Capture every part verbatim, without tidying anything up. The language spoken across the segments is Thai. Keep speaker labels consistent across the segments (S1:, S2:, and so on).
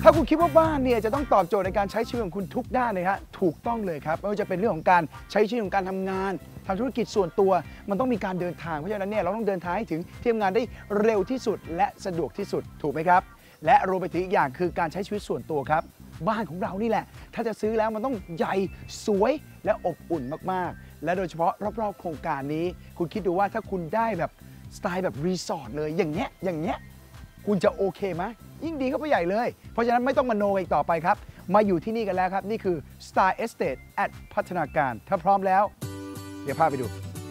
S1: ถ้าคุณคิดว่าบ้านเนี่ยจะต้องตอบโจทย์ในการใช้ชีวิตของคุณทุกด้านเลยฮะถูกต้องเลยครับไม่ว่าจะเป็นเรื่องของการใช้ชีวิตของการทำงานทำธุรกิจส่วนตัวมันต้องมีการเดินทางเพราะฉะนั้นเนี่ยเราต้องเดินทางให้ถึงที่ทำงานได้เร็วที่สุดและสะดวกที่สุดถูกไหมครับและรวมไปถึงอีกอย่างคือการใช้ชีวิตส่วนตัวครับบ้านของเรานี่แหละถ้าจะซื้อแล้วมันต้องใหญ่สวยและอบอุ่นมากๆและโดยเฉพาะรอบๆโครงการนี้คุณคิดดูว่าถ้าคุณได้แบบสไตล์แบบรีสอร์ทเลยอย่างเงี้ยอย่างเงี้ยคุณจะโอเคไหมยิ่งดีเข้าไปใหญ่เลยเพราะฉะนั้นไม่ต้องมาโนอีกต่อไปครับมาอยู่ที่นี่กันแล้วครับนี่คือ Star Estate at พัฒนาการถ้าพร้อมแล้วเดี๋ยวพาไปดู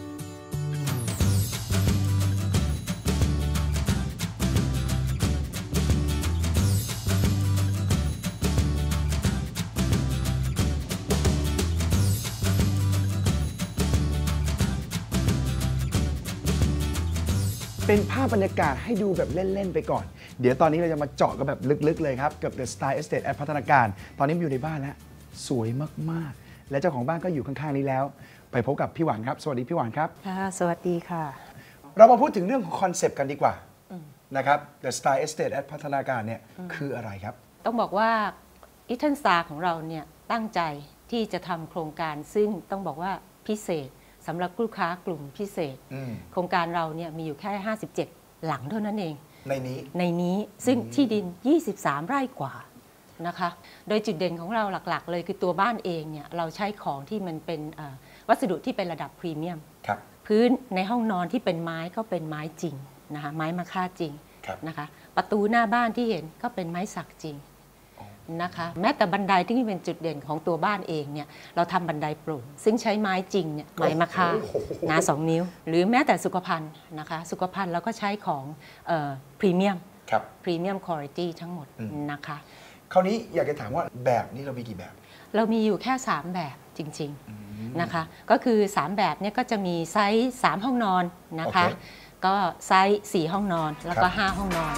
S1: เป็นภาพบรรยากาศให้ดูแบบเล่นๆไปก่อนเดี๋ยวตอนนี้เราจะมาเจาะกันแบบลึกๆเลยครับกับ The Star Estate at พัฒนาการตอนนี้อยู่ในบ้านแล้วสวยมากๆและเจ้าของบ้านก็อยู่ข้างๆนี้แล้วไปพบกับพี่หวานครับสวัสดีพี่หวานครับ
S2: ค่ะสวัสดีค่ะ
S1: เรามาพูดถึงเรื่องของคอนเซปต์กันดีกว่านะครับ The Star Estate at พัฒนาการเนี่ยคืออะไรครับ
S2: ต้องบอกว่า Eaton Star ของเราเนี่ยตั้งใจที่จะทำโครงการซึ่งต้องบอกว่าพิเศษสำหรับลูกค้ากลุ่มพิเศษโครงการเราเนี่ยมีอยู่แค่ห้าสิบเจ็ดหลังเท่านั้นเอง
S1: ในนี้
S2: ในนี้ซึ่งที่ดินยี่สิบสามไร่กว่านะคะโดยจุดเด่นของเราหลักๆเลยคือตัวบ้านเองเนี่ยเราใช้ของที่มันเป็นวัสดุที่เป็นระดับพรีเมียมพื้นในห้องนอนที่เป็นไม้ก็เป็นไม้จริงนะคะไม้มะค่าจริงนะคะประตูหน้าบ้านที่เห็นก็เป็นไม้สักจริงนะคะแม้แต่บันไดที่เป็นจุดเด่นของตัวบ้านเองเนี่ยเราทำบันไดโปร่งซึ่งใช้ไม้จริงเนี่ยไม้มะค่าหนาสองนิ้วหรือแม้แต่สุขภัณฑ์นะคะสุขภัณฑ์เราก็ใช้ของพรีเมียมพรีเมียมคุณภาพทั้งหมดนะคะ
S1: คราวนี้อยากจะถามว่าแบบนี้เรามีกี่แบบ
S2: เรามีอยู่แค่สามแบบจริงๆนะคะก็คือสามแบบเนี่ยก็จะมีไซส์สามห้องนอนนะคะก็ไซส์สี่ห้องนอนแล้วก็ห้าห้องนอน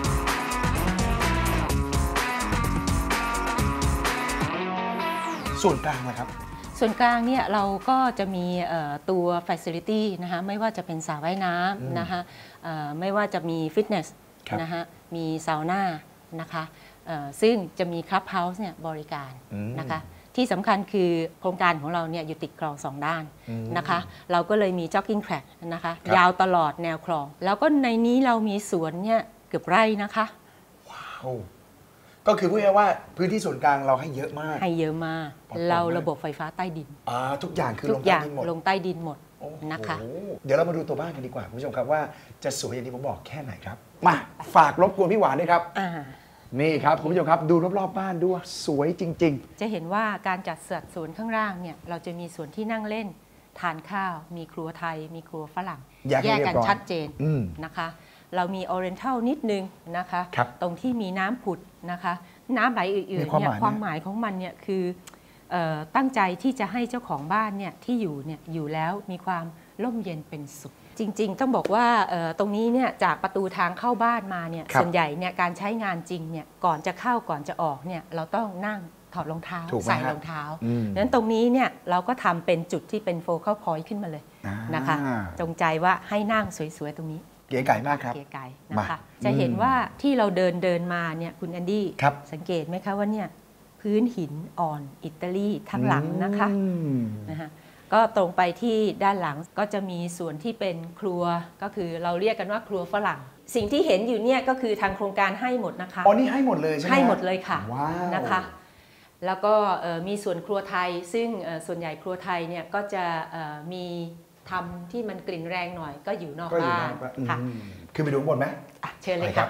S1: ส่วนกลางนะครับ
S2: ส่วนกลางเนี่ยเราก็จะมีตัว facility นะคะไม่ว่าจะเป็นสระว่ายน้ำนะคะไม่ว่าจะมีฟิตเนสนะคะมีซาวน่านะคะซึ่งจะมีคลับเฮาส์เนี่ยบริการนะคะที่สำคัญคือโครงการของเราเนี่ยอยู่ติดคลองสองด้านนะคะเราก็เลยมี jogging track นะคะยาวตลอดแนวคลองแล้วก็ในนี้เรามีสวนเนี่ยเกือบไร่นะคะ
S1: ว้าวก็คือพูดง่ายๆว่าพื้นที่ส่วนกลางเราให้เยอะมาก
S2: ให้เยอะมากเราระบบไฟฟ้าใต้ดิน
S1: อ่าทุกอย่างคือ
S2: ลงใต้ดินหมดลงใต้ดินหมดนะคะ
S1: เดี๋ยวเรามาดูตัวบ้านกันดีกว่าคุณผู้ชมครับว่าจะสวยอย่างที่ผมบอกแค่ไหนครับมาฝากรบกวนพี่หวานด้วยครับนี่ครับคุณผู้ชมครับดูรอบๆบ้านด้วยสวยจริง
S2: ๆจะเห็นว่าการจัดสัดส่วนข้างล่างเนี่ยเราจะมีส่วนที่นั่งเล่นทานข้าวมีครัวไทยมีครัวฝรั่งแยกกันชัดเจนนะคะเรามี Oriental นิดนึงนะคะตรงที่มีน้ำผุดนะคะน้ำไหลอื่นๆเนี่ยความหมายของมันเนี่ยคือตั้งใจที่จะให้เจ้าของบ้านเนี่ยที่อยู่เนี่ยอยู่แล้วมีความร่มเย็นเป็นสุขจริงๆต้องบอกว่าตรงนี้เนี่ยจากประตูทางเข้าบ้านมาเนี่ยส่วนใหญ่เนี่ยการใช้งานจริงเนี่ยก่อนจะเข้าก่อนจะออกเนี่ยเราต้องนั่งถอดรองเท้าใส่รองเท้าดังนั้นตรงนี้เนี่ยเราก็ทำเป็นจุดที่เป็นโฟกัสพอยต์ขึ้นมาเลยนะคะจงใจว่าให้นั่งสวยๆตรงนี้
S1: เก๋ไก่มากครับ
S2: เก๋ไก่นะคะจะเห็นว่าที่เราเดินเดินมาเนี่ยคุณแอนดี้สังเกตไหมคะว่าเนี่ยพื้นหินอ่อนอิตาลีทั้งหลังนะคะนะคะก็ตรงไปที่ด้านหลังก็จะมีส่วนที่เป็นครัวก็คือเราเรียกกันว่าครัวฝรั่งสิ่งที่เห็นอยู่เนี่ยก็คือทางโครงการให้หมดนะคะ
S1: อ๋อนี่ให้หมดเลยใช่ไหม
S2: ให้หมดเลยค่ะนะคะแล้วก็มีส่วนครัวไทยซึ่งส่วนใหญ่ครัวไทยเนี่ยก็จะมีทำที่มันกลิ่นแรงหน่อยก็อยู่นอกบ้านค่ะ
S1: คือไปดูข้างบนไหม
S2: เชิญเลยครับ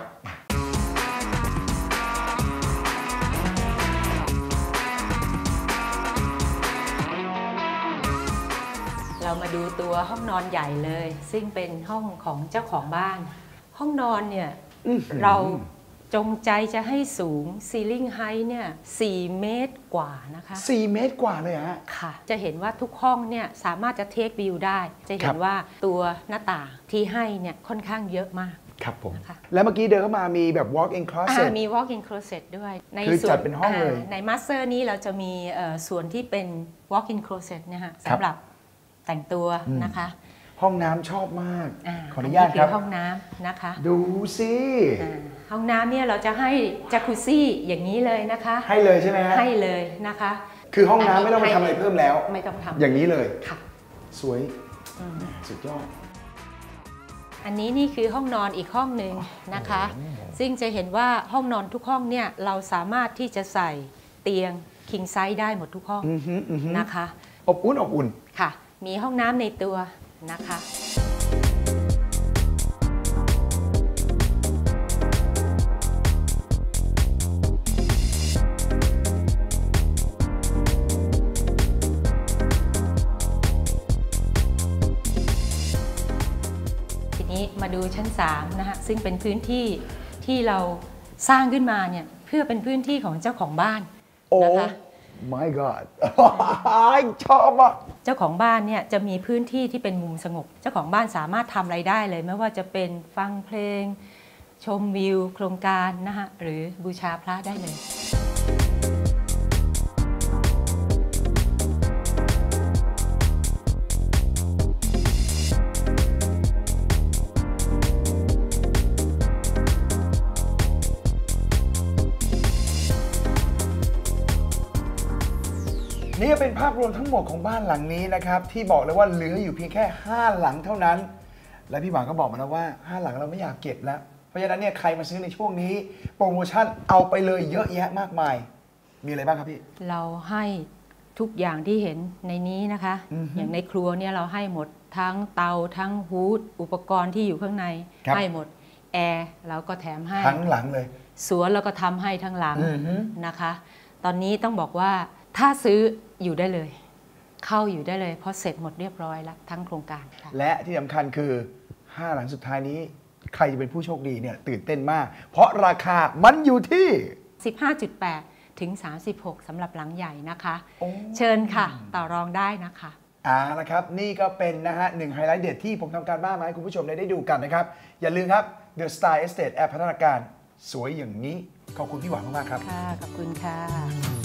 S2: เรามาดูตัวห้องนอนใหญ่เลยซึ่งเป็นห้องของเจ้าของบ้านห้องนอนเนี่ยเราจงใจจะให้สูงซีลิ่งไฮเนี่ยสี่เมตรกว่านะคะ
S1: สี่เมตรกว่าเลยฮะ
S2: ค่ะจะเห็นว่าทุกห้องเนี่ยสามารถจะเทควิวได้จะเห็นว่าตัวหน้าต่างที่ให้เนี่ยค่อนข้างเยอะมาก
S1: ครับผมแล้วเมื่อกี้เดินเข้ามามีแบบ walk-in closet
S2: มี walk-in closet ด้วย
S1: ในส่วนเป็นห้องเลย
S2: ใน master นี้เราจะมีส่วนที่เป็น walk-in closet เนี่ยฮะสำหรับแต่งตัวนะคะ
S1: ห้องน้ำชอบมาก
S2: อ่า
S1: ขออนุญาตครับ
S2: ห้องน้ำนะคะ
S1: ดูสิ
S2: อ่าห้องน้ำเนี่ยเราจะให้จักรุซี่อย่างนี้เลยนะคะ
S1: ให้เลยใช่ไหมฮะ
S2: ให้เลยนะคะ
S1: คือห้องน้ำไม่ต้องไปทำอะไรเพิ่มแล้ว
S2: ไม่ต้องทำ
S1: อย่างนี้เลย
S2: ค่ะ
S1: สวยสุดยอด
S2: อันนี้นี่คือห้องนอนอีกห้องหนึ่งนะคะซึ่งจะเห็นว่าห้องนอนทุกห้องเนี่ยเราสามารถที่จะใส่เตียง king size ได้หมดทุกห้องนะคะ
S1: อบอุ่นอบอุ่น
S2: ค่ะมีห้องน้ำในตัวนะคะมาดูชั้นสามนะคะซึ่งเป็นพื้นที่ที่เราสร้างขึ้นมาเนี่ยเพื่อเป็นพื้นที่ของเจ้าของบ้านนะคะ
S1: My God ชอบอ่ะ
S2: เจ้าของบ้านเนี่ยจะมีพื้นที่ที่เป็นมุมสงบเจ้าของบ้านสามารถทำอะไรได้เลยไม่ว่าจะเป็นฟังเพลงชมวิวโครงการนะคะหรือบูชาพระได้เลย
S1: นี่เป็นภาพรวมทั้งหมดของบ้านหลังนี้นะครับที่บอกเลยว่าเหลืออยู่เพียงแค่ห้าหลังเท่านั้นและพี่หวังก็บอกมาแล้วว่าห้าหลังเราไม่อยากเก็บแล้วเพราะฉะนั้นเนี่ยใครมาซื้อในช่วงนี้โปรโมชั่นเอาไปเลยเยอะแยะมากมายมีอะไรบ้างครับพี่
S2: เราให้ทุกอย่างที่เห็นในนี้นะคะ อ, อย่างในครัวเนี่ยเราให้หมดทั้งเตาทั้งฮูดอุปกรณ์ที่อยู่ข้างในให้หมดแอร์เราก็แถมให้
S1: ทั้งหลังเลย
S2: สวนเราก็ทำให้ทั้งหลังนะคะตอนนี้ต้องบอกว่าถ้าซื้ออยู่ได้เลยเข้าอยู่ได้เลยเพราะเสร็จหมดเรียบร้อยแล้วทั้งโครงการ
S1: และที่สำคัญคือห้าหลังสุดท้ายนี้ใครจะเป็นผู้โชคดีเนี่ยตื่นเต้นมากเพราะราคามันอยู่ที่
S2: สิบห้าจุดแปด ถึง สามสิบหก สำหรับหลังใหญ่นะคะเชิญค่ะต่อรองได้นะคะ
S1: อ่านะครับนี่ก็เป็นนะฮะหนึ่งไฮไลท์เด็ดที่ผมทำการบ้านมาให้คุณผู้ชมได้ดูกันนะครับอย่าลืมครับ The Star Estate แอปพัฒนาการสวยอย่างนี้ขอบคุณพี่หวังมากๆครับ
S2: ค่ะขอบคุณค่ะ